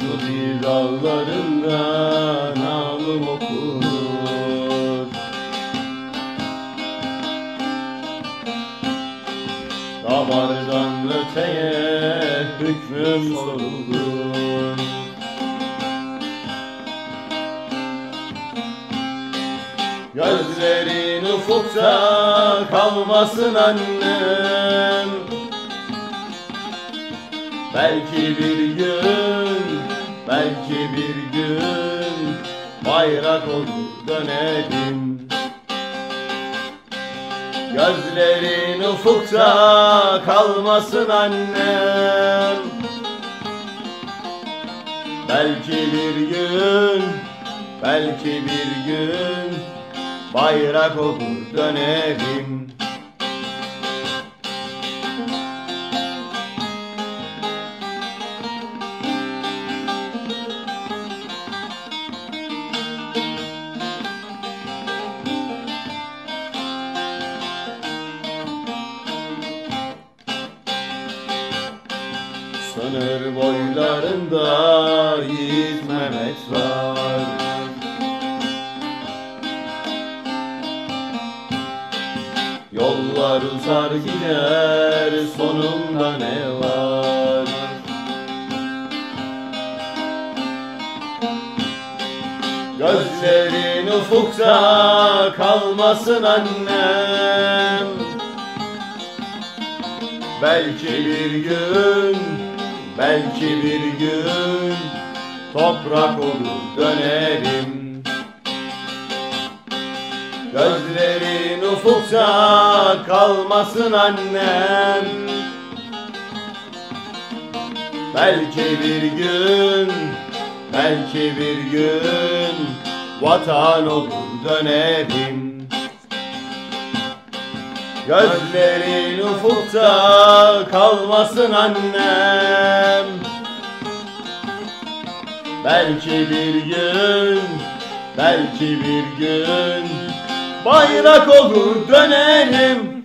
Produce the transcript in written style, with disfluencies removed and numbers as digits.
Suudi dağlarında namım okunur. Damardan öteye hükmüm sorulur. Gözlerin ufukta kalmasın annem. Belki bir gün, belki bir gün bayrak olur dönerim. Gözlerin ufukta kalmasın annem. Belki bir gün, belki bir gün bayrak olur dönerim. Sınır boylarında Yiğit Mehmet var. Yollar uzar gider, sonunda ne var? Gözlerin ufukta kalmasın annem. Belki bir gün, belki bir gün toprak olur dönerim. Gözlerin ufukta kalmasın annem. Belki bir gün, belki bir gün vatan olur dönerim. Gözlerin ufukta kalmasın annem. Belki bir gün, belki bir gün bayrak olur dönerim.